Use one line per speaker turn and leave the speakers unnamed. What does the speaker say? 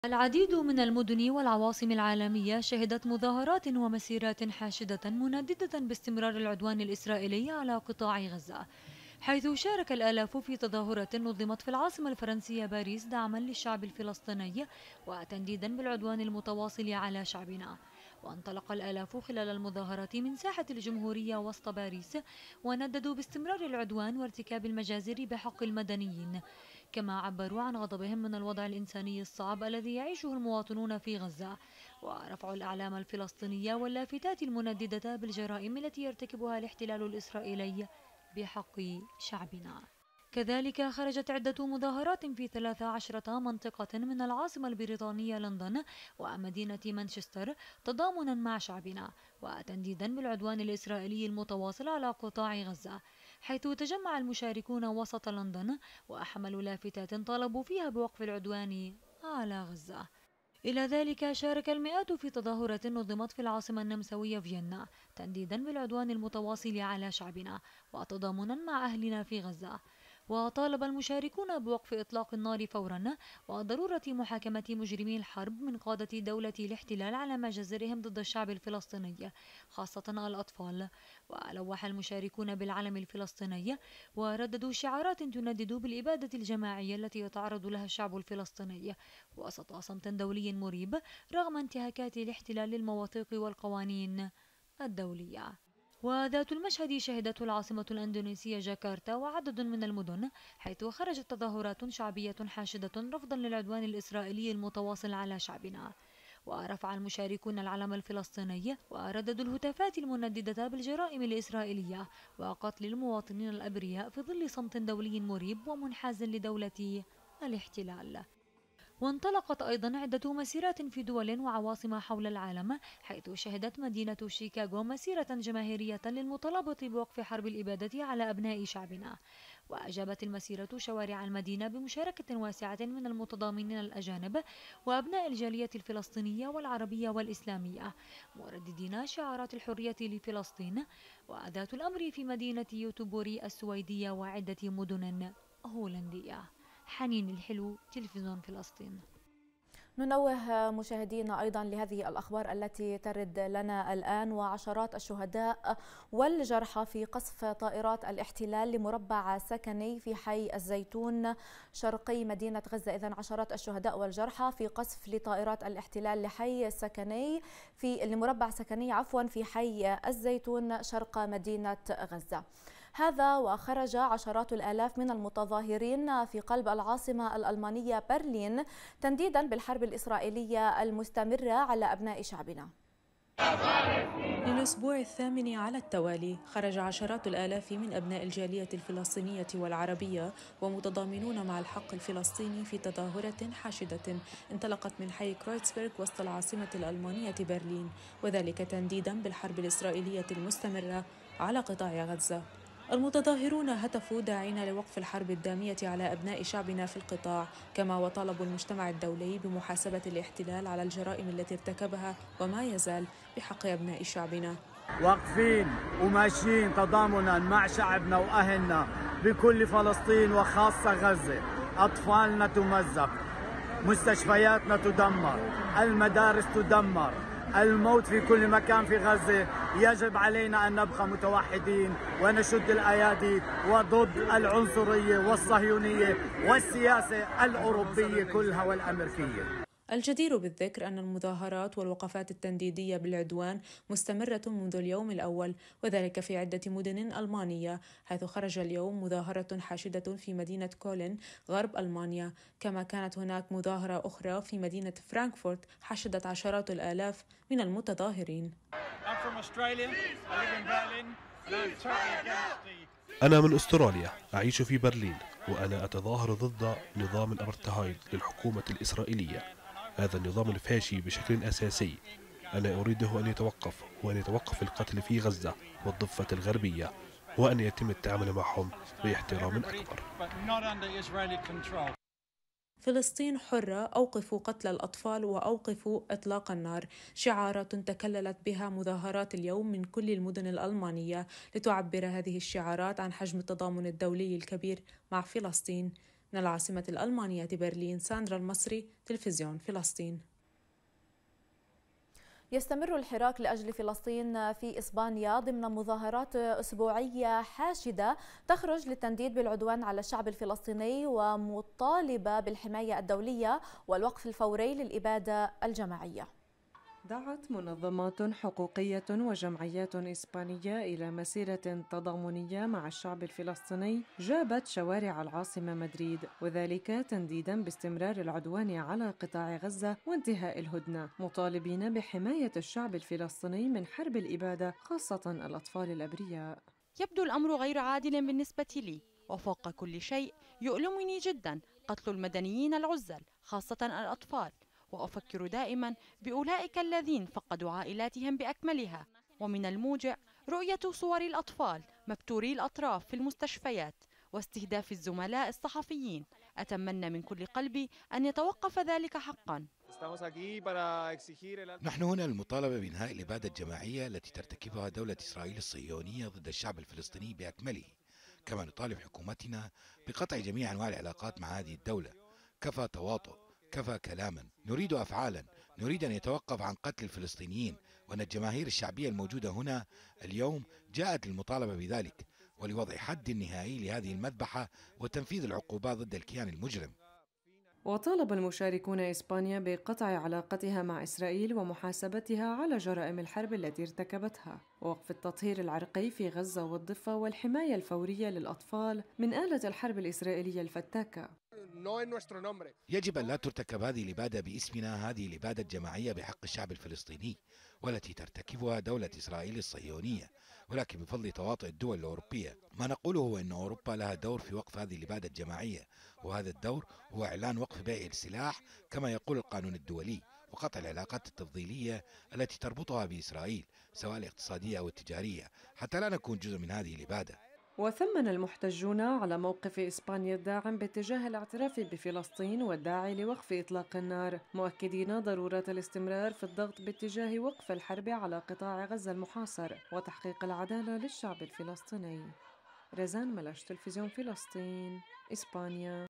العديد من المدن والعواصم العالمية شهدت مظاهرات ومسيرات حاشدة منددة باستمرار العدوان الإسرائيلي على قطاع غزة، حيث شارك الآلاف في تظاهرة نظمت في العاصمة الفرنسية باريس دعما للشعب الفلسطيني وتنديدا بالعدوان المتواصل على شعبنا. وانطلق الآلاف خلال المظاهرات من ساحة الجمهورية وسط باريس، ونددوا باستمرار العدوان وارتكاب المجازر بحق المدنيين، كما عبروا عن غضبهم من الوضع الإنساني الصعب الذي يعيشه المواطنون في غزة، ورفعوا الأعلام الفلسطينية واللافتات المنددة بالجرائم التي يرتكبها الاحتلال الإسرائيلي بحق شعبنا. كذلك خرجت عدة مظاهرات في 13 منطقة من العاصمة البريطانية لندن ومدينة مانشستر تضامنا مع شعبنا وتنديدا بالعدوان الإسرائيلي المتواصل على قطاع غزة، حيث تجمع المشاركون وسط لندن وحملوا لافتات طالبوا فيها بوقف العدوان على غزة. إلى ذلك شارك المئات في تظاهرة نظمت في العاصمة النمساوية فيينا تنديدا بالعدوان المتواصل على شعبنا وتضامنا مع أهلنا في غزة. وطالب المشاركون بوقف إطلاق النار فورا وضرورة محاكمة مجرمي الحرب من قادة دولة الاحتلال على مجازرهم ضد الشعب الفلسطيني خاصة الأطفال. ولوح المشاركون بالعلم الفلسطيني ورددوا شعارات تندد بالإبادة الجماعية التي يتعرض لها الشعب الفلسطيني وسط صمت دولي مريب رغم انتهاكات الاحتلال للمواثيق والقوانين الدولية. وذات المشهد شهدته العاصمة الأندونيسية جاكرتا وعدد من المدن، حيث خرجت تظاهرات شعبية حاشدة رفضا للعدوان الإسرائيلي المتواصل على شعبنا. ورفع المشاركون العلم الفلسطيني ورددوا الهتافات المنددة بالجرائم الإسرائيلية وقتل المواطنين الأبرياء في ظل صمت دولي مريب ومنحاز لدولة الاحتلال. وانطلقت أيضا عدة مسيرات في دول وعواصم حول العالم، حيث شهدت مدينة شيكاغو مسيرة جماهيرية للمطالبة بوقف حرب الإبادة على أبناء شعبنا. وأجابت المسيرة شوارع المدينة بمشاركة واسعة من المتضامنين الأجانب وأبناء الجالية الفلسطينية والعربية والإسلامية، مرددين شعارات الحرية لفلسطين. وذات الأمر في مدينة يوتوبوري السويدية وعدة مدن هولندية. حنين الحلو، تلفزيون فلسطين.
ننوه مشاهدينا أيضا لهذه الأخبار التي ترد لنا الآن. وعشرات الشهداء والجرحى في قصف طائرات الاحتلال لمربع سكني في حي الزيتون شرقي مدينة غزة. إذن عشرات الشهداء والجرحى في قصف لطائرات الاحتلال لحي سكني لمربع سكني في حي الزيتون شرق مدينة غزة. هذا وخرج عشرات الآلاف من المتظاهرين في قلب العاصمة الألمانية برلين تنديدا بالحرب الإسرائيلية المستمرة على أبناء شعبنا.
للأسبوع الثامن على التوالي خرج عشرات الآلاف من أبناء الجالية الفلسطينية والعربية ومتضامنون مع الحق الفلسطيني في تظاهرة حاشدة انطلقت من حي كرويتسبرغ وسط العاصمة الألمانية برلين، وذلك تنديدا بالحرب الإسرائيلية المستمرة على قطاع غزة. المتظاهرون هتفوا داعين لوقف الحرب الدامية على أبناء شعبنا في القطاع، كما وطالبوا المجتمع الدولي بمحاسبة الاحتلال على الجرائم التي ارتكبها وما يزال بحق أبناء شعبنا.
واقفين وماشيين تضامنا مع شعبنا وأهلنا بكل فلسطين وخاصة غزة. أطفالنا تمزق، مستشفياتنا تدمر، المدارس تدمر، الموت في كل مكان في غزة. يجب علينا أن نبقى متوحدين ونشد الأيادي وضد العنصرية والصهيونية والسياسة الأوروبية كلها والأمريكية.
الجدير بالذكر أن المظاهرات والوقفات التنديدية بالعدوان مستمرة منذ اليوم الأول، وذلك في عدة مدن ألمانية، حيث خرج اليوم مظاهرة حاشدة في مدينة كولن غرب ألمانيا، كما كانت هناك مظاهرة أخرى في مدينة فرانكفورت حشدت عشرات الآلاف من المتظاهرين.
أنا من أستراليا، أعيش في برلين، وأنا أتظاهر ضد نظام الأبرتهايد للحكومة الإسرائيلية. هذا النظام الفاشي بشكل أساسي أنا أريده أن يتوقف، وأن يتوقف القتل في غزة والضفة الغربية، وأن يتم التعامل معهم باحترام أكبر.
فلسطين حرة، أوقفوا قتل الأطفال وأوقفوا إطلاق النار، شعارات تكللت بها مظاهرات اليوم من كل المدن الألمانية لتعبر هذه الشعارات عن حجم التضامن الدولي الكبير مع فلسطين. من العاصمة الألمانية برلين، ساندرا المصري، تلفزيون فلسطين.
يستمر الحراك لأجل فلسطين في إسبانيا ضمن مظاهرات أسبوعية حاشدة تخرج للتنديد بالعدوان على الشعب الفلسطيني ومطالبة بالحماية الدولية والوقف الفوري للإبادة الجماعية.
دعت منظمات حقوقية وجمعيات إسبانية إلى مسيرة تضامنية مع الشعب الفلسطيني جابت شوارع العاصمة مدريد، وذلك تنديدا باستمرار العدوان على قطاع غزة وانتهاء الهدنة، مطالبين بحماية الشعب الفلسطيني من حرب الإبادة خاصة الأطفال الأبرياء.
يبدو الأمر غير عادل بالنسبة لي، وفوق كل شيء يؤلمني جدا قتل المدنيين العزل خاصة الأطفال، وأفكر دائما بأولئك الذين فقدوا عائلاتهم بأكملها، ومن الموجع رؤية صور الأطفال مبتوري الأطراف في المستشفيات واستهداف الزملاء الصحفيين. أتمنى من كل قلبي أن يتوقف ذلك حقا.
نحن هنا للمطالبة بإنهاء الإبادة الجماعية التي ترتكبها دولة إسرائيل الصهيونية ضد الشعب الفلسطيني بأكمله، كما نطالب حكومتنا بقطع جميع أنواع العلاقات مع هذه الدولة. كفى تواطؤ، كفى كلاما، نريد أفعالا، نريد أن يتوقف عن قتل الفلسطينيين، وأن الجماهير الشعبية الموجودة هنا اليوم جاءت للمطالبة بذلك ولوضع حد نهائي لهذه المذبحة وتنفيذ العقوبات ضد الكيان المجرم.
وطالب المشاركون إسبانيا بقطع علاقتها مع إسرائيل ومحاسبتها على جرائم الحرب التي ارتكبتها، ووقف التطهير العرقي في غزة والضفة، والحماية الفورية للأطفال من آلة الحرب الإسرائيلية الفتاكة.
يجب أن لا ترتكب هذه الإبادة باسمنا، هذه الإبادة الجماعية بحق الشعب الفلسطيني والتي ترتكبها دولة إسرائيل الصهيونية، ولكن بفضل تواطؤ الدول الأوروبية. ما نقوله هو أن أوروبا لها دور في وقف هذه الإبادة الجماعية، وهذا الدور هو إعلان وقف بيع السلاح كما يقول القانون الدولي، وقطع العلاقات التفضيلية التي تربطها بإسرائيل سواء الاقتصادية أو التجارية، حتى لا نكون جزء من هذه الإبادة.
وثمن المحتجون على موقف إسبانيا الداعم باتجاه الاعتراف بفلسطين والداعي لوقف إطلاق النار، مؤكدين ضرورة الاستمرار في الضغط باتجاه وقف الحرب على قطاع غزة المحاصر وتحقيق العدالة للشعب الفلسطيني. رزان ملش، تلفزيون فلسطين، إسبانيا.